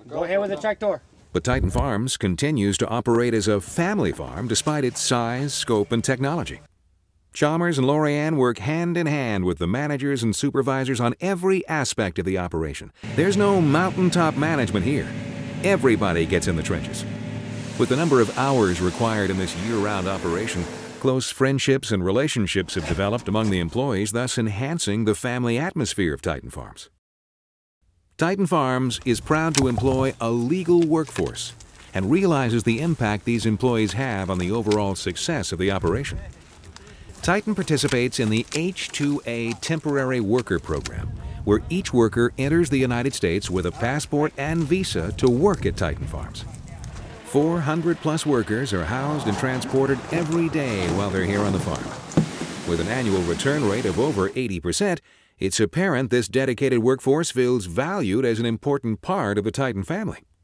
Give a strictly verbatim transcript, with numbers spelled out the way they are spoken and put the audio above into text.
Go ahead with the tractor. But Titan Farms continues to operate as a family farm despite its size, scope, and technology. Chalmers and Lorianne work hand in hand with the managers and supervisors on every aspect of the operation. There's no mountaintop management here. Everybody gets in the trenches. With the number of hours required in this year-round operation, close friendships and relationships have developed among the employees, thus enhancing the family atmosphere of Titan Farms. Titan Farms is proud to employ a legal workforce and realizes the impact these employees have on the overall success of the operation. Titan participates in the H two A Temporary Worker Program, where each worker enters the United States with a passport and visa to work at Titan Farms. four hundred plus workers are housed and transported every day while they're here on the farm. With an annual return rate of over eighty percent, it's apparent this dedicated workforce feels valued as an important part of the Titan family.